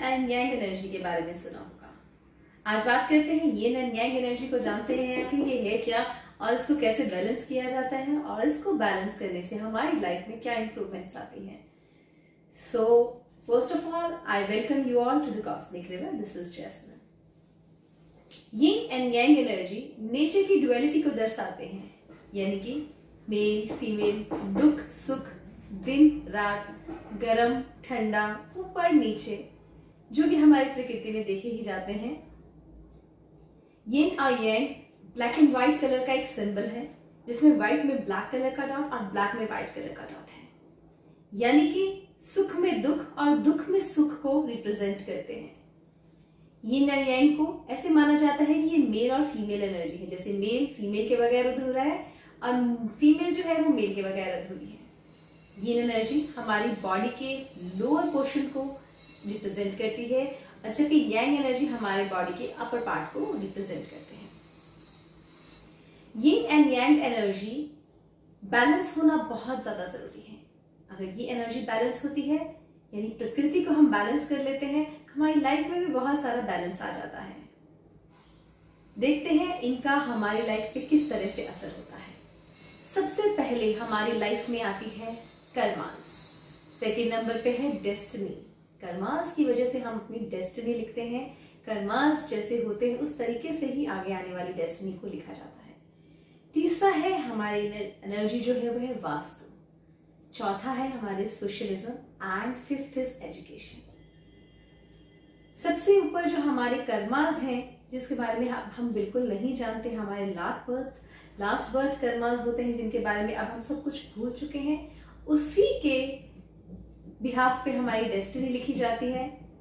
And yang energy के बारे में सुना होगा। आज बात करते हैं यिन एंड यांग एनर्जी को। जानते हैं कि ये है क्या और इसको कैसे बैलेंस किया जाता है और इसको बैलेंस करने से हमारी लाइफ में क्या इंप्रूवमेंट्स आती हैं। So first of all I welcome you all to the cosmic river. This is Jasmine. Yin and yang energy nature की ड्युअलिटी को दर्शाते हैं, यानी कि मेल फीमेल, दुख सुख, दिन रात, गरम ठंडा, ऊपर नीचे, जो कि हमारी प्रकृति में देखे ही जाते हैं। यिन और yang black and white colour का एक सिंबल है, जिसमें व्हाइट में ब्लैक कलर का डॉट और ब्लैक में व्हाइट कलर का डॉट है, यानी कि सुख में दुख और दुख में सुख को रिप्रेजेंट करते हैं। यिन और यांग को ऐसे माना जाता है कि ये मेल और फीमेल एनर्जी है, जैसे मेल फीमेल के बगैर अधूरा है और फीमेल जो है वो मेल के बगैर अधूरी है। यिन एनर्जी हमारी बॉडी के लोअर पोर्शन को रिप्रेजेंट करती है, जबकि यांग एनर्जी हमारे बॉडी के अपर पार्ट को रिप्रेजेंट करते हैं। Yin and yang energy balance होना बहुत ज्यादा जरूरी है। अगर ये एनर्जी बैलेंस होती है, यानी प्रकृति को हम बैलेंस कर लेते हैं, हमारी लाइफ में भी बहुत सारा बैलेंस आ जाता है। देखते हैं इनका हमारी लाइफ पे किस तरह से असर होता है। सबसे पहले हमारी लाइफ में आती है कर्मास। सेकेंड नंबर पे है डेस्टिनी। कर्मास की वजह से हम अपनी डेस्टिनी लिखते हैं। कर्मास जैसे होते हैं उस तरीके से ही आगे आने वाली डेस्टिनी को लिखा जाता है। तीसरा है हमारी एनर्जी जो है वो है वास्तु। चौथा है हमारे socialism and fifth is education. सबसे ऊपर जो हमारे कर्मास हैं, जिसके बारे में हम बिल्कुल नहीं जानते, हमारे लास्ट बर्थ कर्मास होते हैं, जिनके बारे में अब हम सब कुछ भूल चुके हैं। उसी के बिहाफ पे हमारी डेस्टिनी लिखी जाती है।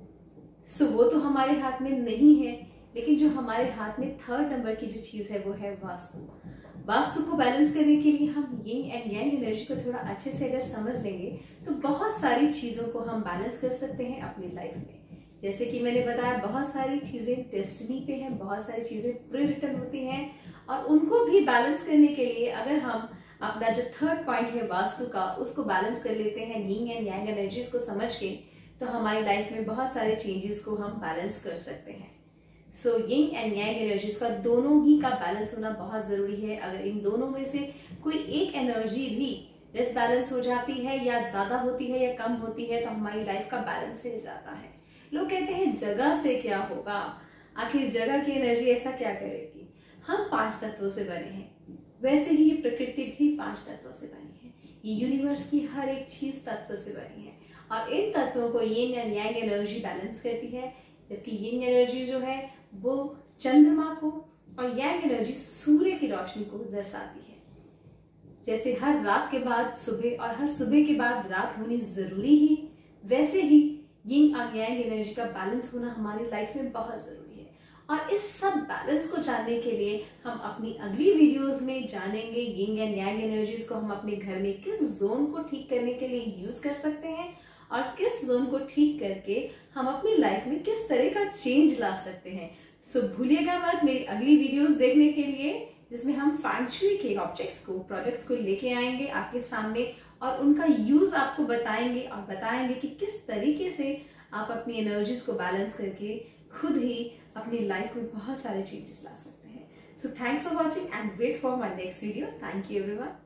सो वो तो हमारे हाथ में नहीं है, लेकिन जो हमारे हाथ में थर्ड नंबर की जो चीज है वो है वास्तु। वास्तु को बैलेंस करने के लिए हम यिन एंड यांग एनर्जी को थोड़ा अच्छे से अगर समझ लेंगे तो बहुत सारी चीजों को हम बैलेंस कर सकते हैं अपनी लाइफ में। जैसे कि मैंने बताया, बहुत सारी चीजें डेस्टिनी पे हैं, बहुत सारी चीजें प्री रिटन होती हैं, और उनको भी बैलेंस करने के लिए अगर हम अपना जो थर्ड पॉइंट है वास्तु का, उसको बैलेंस कर लेते हैं यिन एंड यांग एनर्जीज को समझ के, तो हमारी लाइफ में बहुत सारे चेंजेस को हम बैलेंस कर सकते हैं। सो यिन एंड यांग एनर्जीज का दोनों ही का बैलेंस होना बहुत जरूरी है। अगर इन दोनों में से कोई एक एनर्जी भी डिसबैलेंस हो जाती है, या ज्यादा होती है या कम होती है, तो हमारी लाइफ का बैलेंस हिल जाता है। लोग कहते हैं जगह से क्या होगा, आखिर जगह की एनर्जी ऐसा क्या करेगी। हम 5 तत्वों से बने हैं, वैसे ही ये प्रकृति भी 5 तत्वों से बनी है। ये यूनिवर्स की हर एक चीज तत्व से बनी है, और इन तत्वों को yin and yang energy balance करती है। जबकि यिन एनर्जी जो है वो चंद्रमा को और यांग एनर्जी सूर्य की रोशनी को दर्शाती है। जैसे हर रात के बाद सुबह और हर सुबह के बाद रात होनी जरूरी ही, वैसे ही यिन और यांग एनर्जी का बैलेंस होना हमारी लाइफ में बहुत जरूरी है। और इस सब बैलेंस को जानने के लिए हम अपनी अगली वीडियोस में जानेंगे यिन एंड यांग एनर्जीज को हम अपने घर में किस जोन को ठीक करने के लिए यूज कर सकते हैं, और किस जोन को ठीक करके हम अपनी लाइफ में किस तरह का चेंज ला सकते हैं। सो भूलिएगा मत मेरी अगली वीडियोस देखने के लिए, जिसमें हम फैंग शुई के ऑब्जेक्ट्स को, प्रोडक्ट्स को लेके आएंगे आपके सामने, और उनका यूज आपको बताएंगे, और बताएंगे कि किस तरीके से आप अपनी एनर्जीज को बैलेंस करके खुद ही अपनी लाइफ में बहुत सारे चेंजेस ला सकते हैं। So thanks for watching and wait for my next video. Thank you everyone.